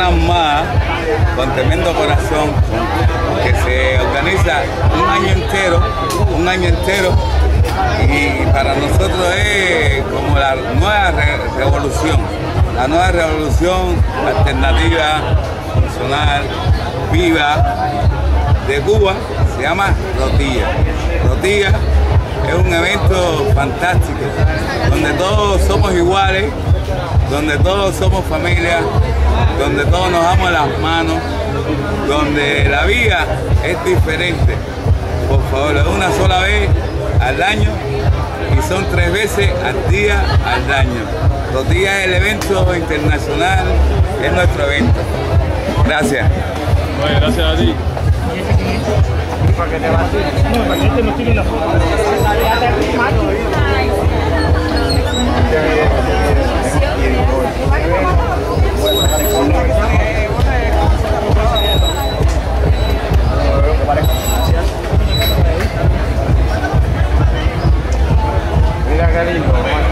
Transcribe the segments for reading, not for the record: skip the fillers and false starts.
una armada con tremendo corazón que se organiza un año entero, y para nosotros es como la nueva revolución alternativa, funcional, viva de Cuba. Se llama Rotilla. Rotilla es un evento fantástico donde todos somos iguales, donde todos somos familia, donde todos nos damos las manos, donde la vida es diferente. Por favor, es una sola vez al año y son 3 veces al día al año. Rotilla es el evento internacional, es nuestro evento. Gracias. Bueno, gracias a ti. Para que te vacilen. Para que este no tire la foto. Mira qué lindo.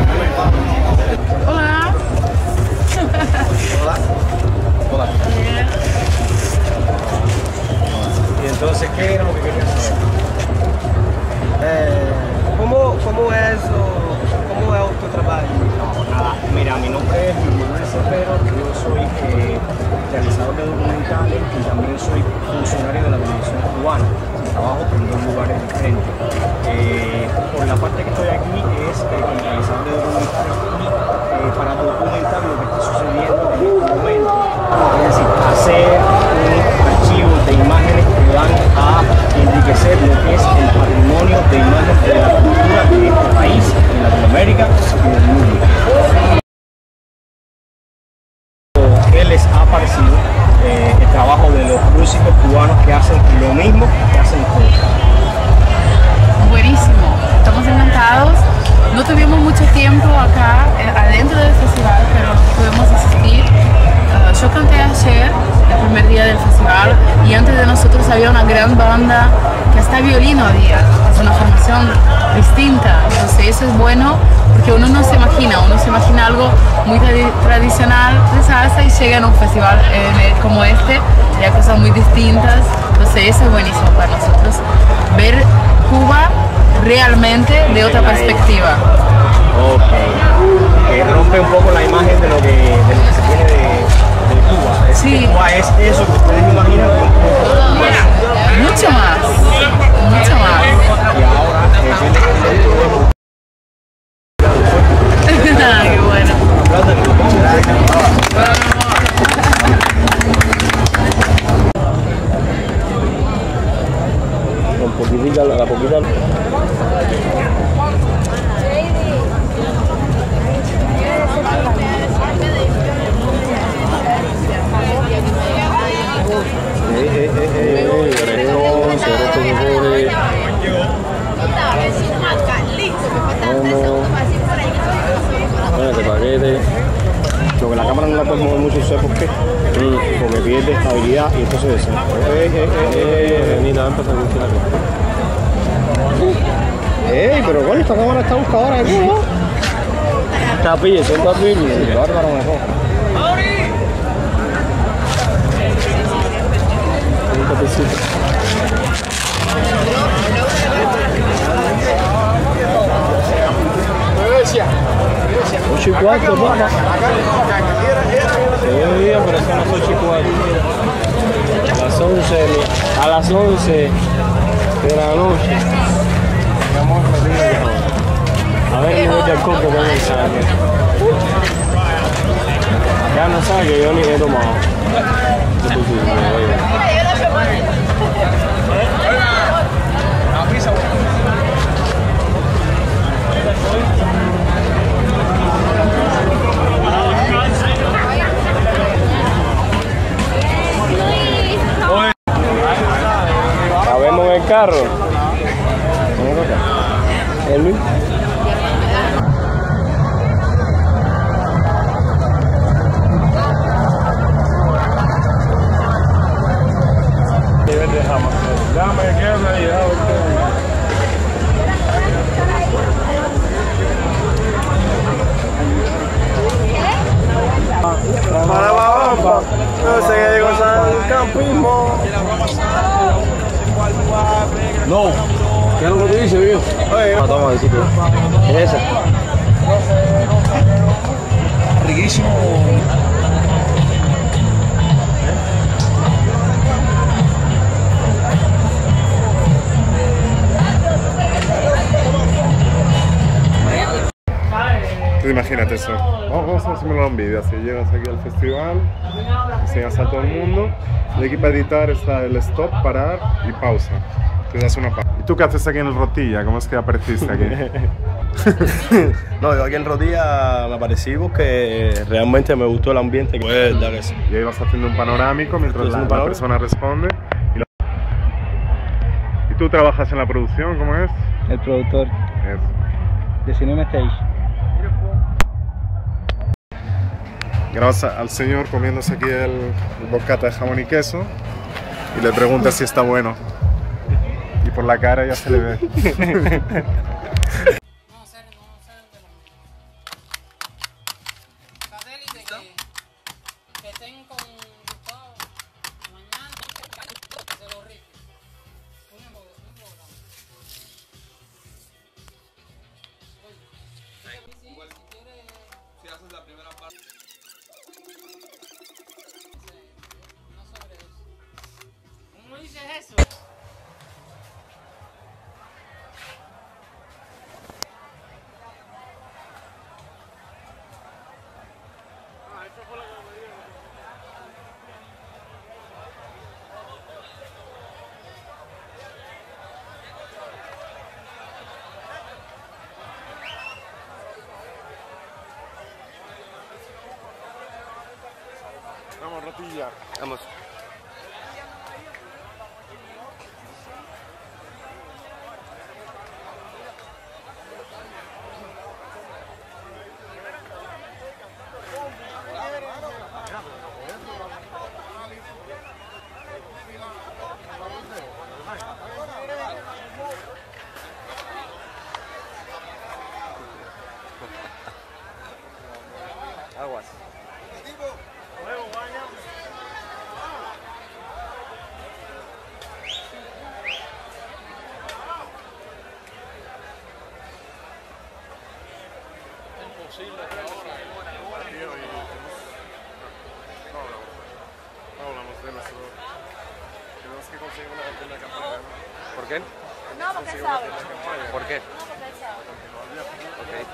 Hola. Hola. Hola. Y entonces, ¿qué era lo que querías saber? ¿Cómo es tu trabajo? Nada, mira, mi nombre es Manuel Cervero, yo soy realizador de documentales y también soy funcionario de la televisión cubana. Trabajo en 2 lugares diferentes. Por la parte que estoy aquí es como realizador de documentales y para documentar lo que está sucediendo en este momento. Es decir, hacer un archivo de imágenes que van a enriquecer lo que es el patrimonio de imágenes de la cultura de este país, de Latinoamérica y del mundo. ¿Qué les ha parecido el trabajo de los músicos cubanos que hacen lo mismo que hacen ustedes? Buenísimo, estamos encantados. No tuvimos mucho tiempo acá adentro del festival, pero pudimos asistir. Yo canté ayer, el primer día del festival, y antes de nosotros había una gran banda que hasta violino había. Es una formación distinta, entonces eso es bueno porque uno no se imagina algo muy tradicional de salsa y llega a un festival como este y hay cosas muy distintas. Entonces eso es buenísimo para nosotros, ver Cuba realmente de otra perspectiva. Ok, que rompe un poco la imagen de lo que se tiene de Cuba. Sí. Cuba es eso que ustedes imaginan. Mucho más, mucho más. Y ahora Qué bueno. Con poquitita, la poquita. Lo que la cámara no la puedes mover mucho, ¿sabes por qué? Porque pierde estabilidad y entonces ni nada empezó a funcionar. Pero coño, esta cámara está buscadora aquí, ¿no? Tapillas, son tapillas. Bárbaro mejor. Un tapicito. 8:04, papá. Sí, pero es que no son 8:04. A las 11 de la noche. A ver el nivel de alcohol que tengo en sangre. Ya no sabe que yo ni he tomado. ¿Cabemos en el carro? ¿El Luis? Dame que me ayuda usted. Para la bomba. No, toma, disculpe. ¿Es esa? Riquísimo. Imagínate eso. Vamos a hacerlo un vídeo. Así llegas aquí al festival, enseñas a todo el mundo. Y aquí para editar está el stop, parar y pausa. Te das una pausa. ¿Y tú qué haces aquí en el Rotilla? ¿Cómo es que apareciste aquí? No, yo aquí en Rotilla me aparecí porque realmente me gustó el ambiente. Pues, que sí. Y ahí vas haciendo un panorámico mientras la persona responde. ¿Y tú trabajas en la producción? ¿Cómo es? El productor de Cinema Stage. Grabas al señor comiéndose aquí el bocata de jamón y queso y le preguntas si está bueno. Y por la cara ya se le ve. Vamos, Rotilla. Vamos. Aguas. ¿Por qué? No, porque sabe. ¿Por qué? No, porque él sabe. Okay.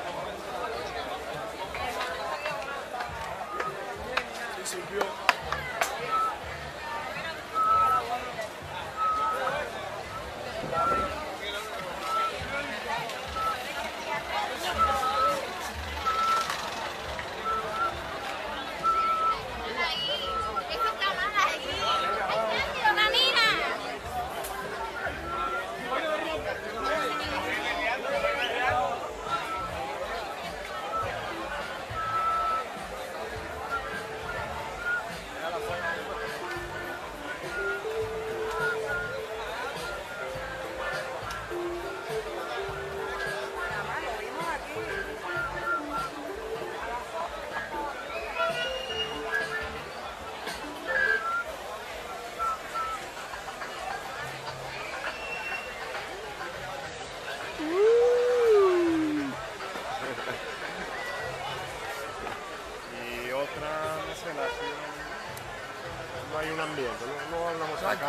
No hay un ambiente, no hablamos acá.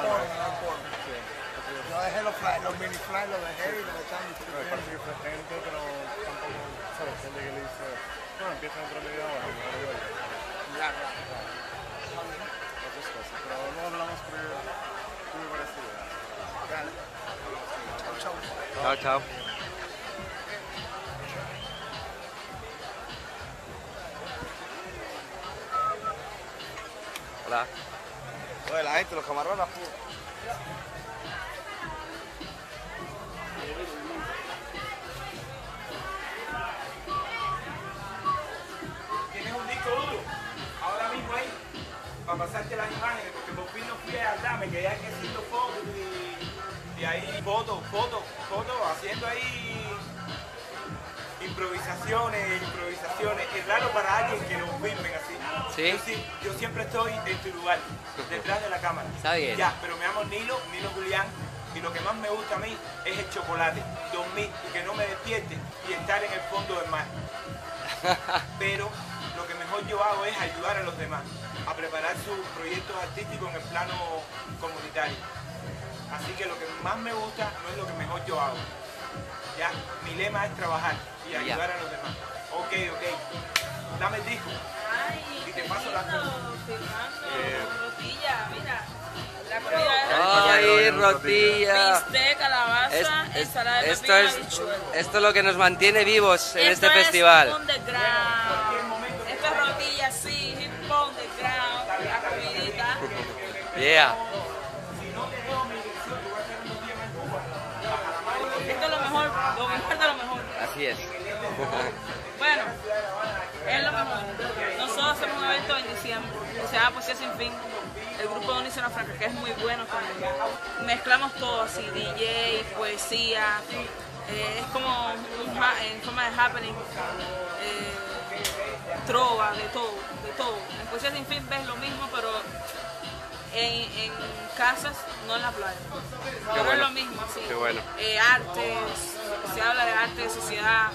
Yo dejé los mini fly, los dejé y los echamos. Me parece que fue gente, pero tampoco, ¿sabes? Gente que le dice, no, empieza dentro de media hora, Claro. otras cosas. Pero no hablamos porque tú me parece bien. Dale. Chao. Chao, chao. Hola. Oye, la gente, los camarones, Tienes un disco duro, ahora mismo ahí, para pasarte las imágenes, porque por fin no fui a hablar, me quedé aquí haciendo fotos y ahí fotos, haciendo ahí improvisaciones. Es raro para alguien que lo filmen así. ¿Sí? Yo siempre estoy en tu lugar, detrás de la cámara. Está bien. Ya, pero me llamo Nilo Julián, Y lo que más me gusta a mí es el chocolate, dormir y que no me despierte y estar en el fondo del mar. Pero lo que mejor yo hago es ayudar a los demás a preparar sus proyectos artísticos en el plano comunitario. Así que lo que más me gusta no es lo que mejor yo hago. Ya, mi lema es trabajar y ayudar a los demás. Ok, dame el disco y te paso las cosas. Rotilla, mira. La comida ¡Ay, rotilla! bistec, calabaza, ensalada de esto pepino y es habichuela. esto es lo que nos mantiene vivos en este Esto es festival. underground. Esto es rotilla, sí, hip hop underground, la comidita. Yeah. Esto es lo mejor de lo mejor. Así es. Bueno, es lo mejor. Nosotros hacemos un evento en diciembre que se llama Poesía Sin Fin. El grupo de Unísono Franca, que es muy bueno también. Mezclamos todo así, DJ, poesía, es como en forma de happening, trova, de todo. En Poesía Sin Fin ves lo mismo, pero en casas, no en la playa. Pero es lo mismo, así. Qué bueno. Artes, se habla de arte, de sociedad,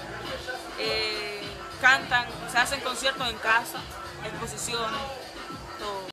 cantan, se hacen conciertos en casa, exposiciones, todo.